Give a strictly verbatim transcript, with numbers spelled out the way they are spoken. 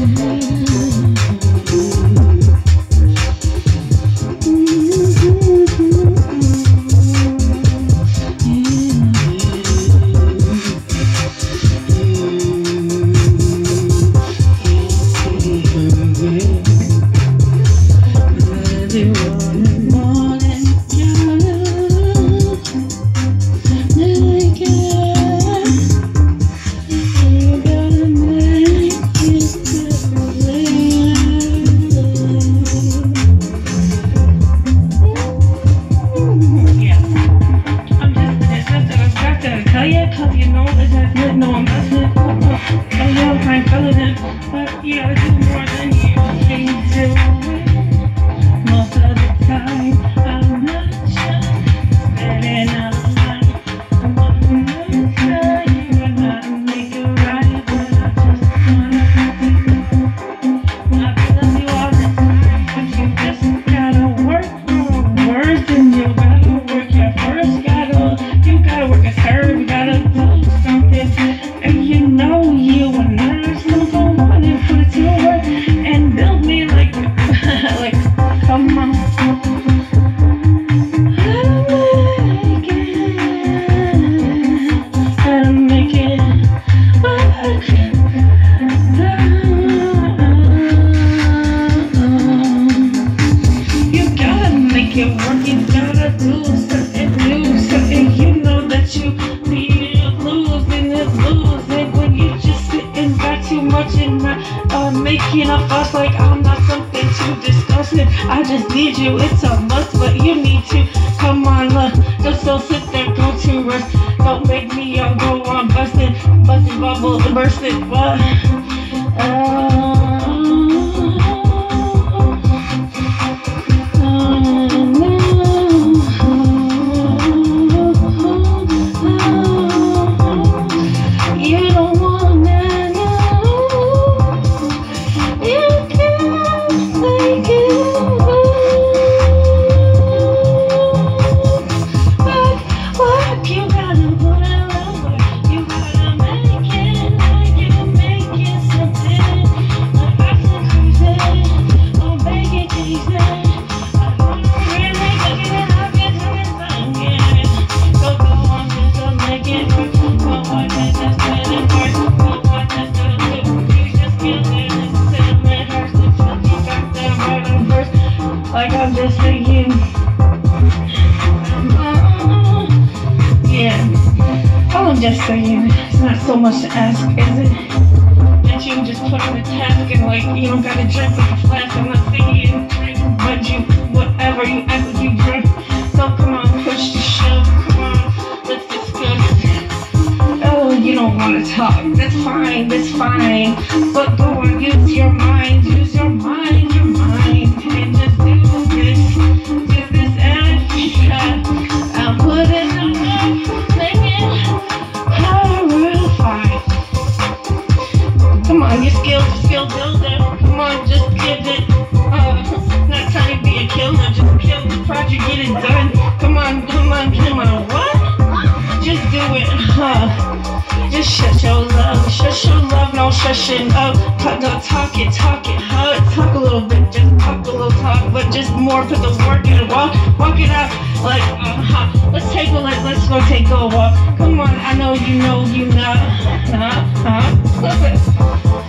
Making a fuss like I'm not something to discuss it. I just need you, it's a must, but you need to come on, look. Just don't sit there, go to rest. Don't make me uh, go on busting, busting bubbles, bursting, what? Uh, like I'm just thinking, uh, yeah, all I'm just saying, it's not so much to ask, is it? That you just put in the task and like, you don't gotta drink like a flask. I'm not saying you drink, but you, whatever, you act like you drink. So come on, push the shove, come on, let's discuss. Oh, you don't wanna talk, that's fine, that's fine. But go on, use your mind, use your mind, your mind, and just do this, do this extra. I'll put it on, make it power five. Come on, your skills, your skill builder. Come on, just give it. Uh, not trying to be a killer, just kill the project, get it done. Come on, come on, come on, what? Just do it, huh? Just shut your love, shut your love, no shushing up. Talk, no, talk it, talk it, huh? Talk a little bit, just talk a little talk, but just more for the work and walk, walk it out. Like, uh, huh? Let's take a let, let's go take a walk. Come on, I know you know you not, huh? Huh?